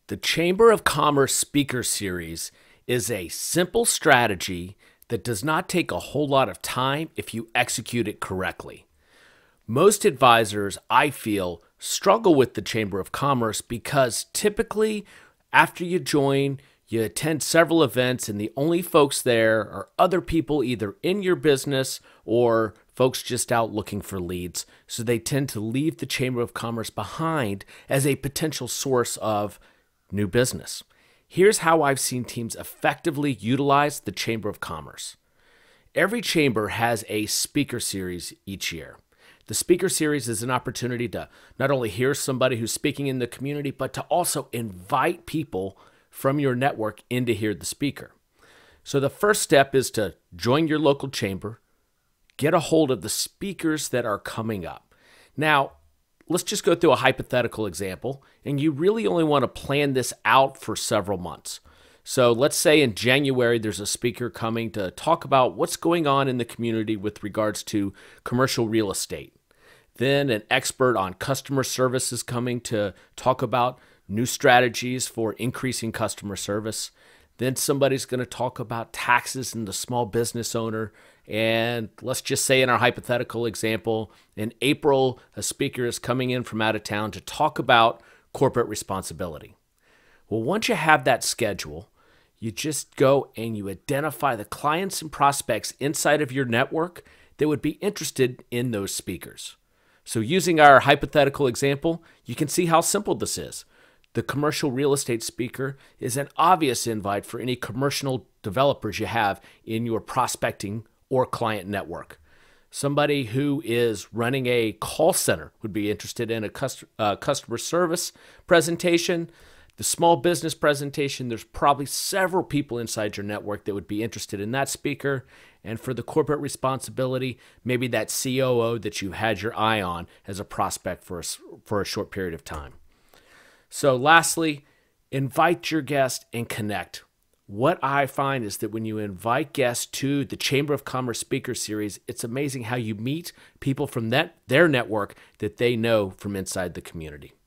The Chamber of Commerce Speaker Series is a simple strategy that does not take a whole lot of time if you execute it correctly. Most advisors, I feel, struggle with the Chamber of Commerce because typically after you join, you attend several events and the only folks there are other people either in your business or folks just out looking for leads. So they tend to leave the Chamber of Commerce behind as a potential source of new business. Here's how I've seen teams effectively utilize the Chamber of Commerce. Every chamber has a speaker series each year. The speaker series is an opportunity to not only hear somebody who's speaking in the community, but to also invite people from your network in to hear the speaker. So the first step is to join your local chamber, get a hold of the speakers that are coming up. Now, let's just go through a hypothetical example, and you really only want to plan this out for several months. So let's say in January, there's a speaker coming to talk about what's going on in the community with regards to commercial real estate. Then an expert on customer service is coming to talk about new strategies for increasing customer service. Then somebody's going to talk about taxes and the small business owner. And let's just say in our hypothetical example, in April, a speaker is coming in from out of town to talk about corporate responsibility. Well, once you have that schedule, you just go and you identify the clients and prospects inside of your network that would be interested in those speakers. So using our hypothetical example, you can see how simple this is. The commercial real estate speaker is an obvious invite for any commercial developers you have in your prospecting or client network. Somebody who is running a call center would be interested in a customer service presentation. The small business presentation, there's probably several people inside your network that would be interested in that speaker. And for the corporate responsibility, maybe that COO that you had your eye on as a prospect for a short period of time. So lastly, invite your guest and connect. What I find is that when you invite guests to the Chamber of Commerce Speaker Series, it's amazing how you meet people from their network that they know from inside the community.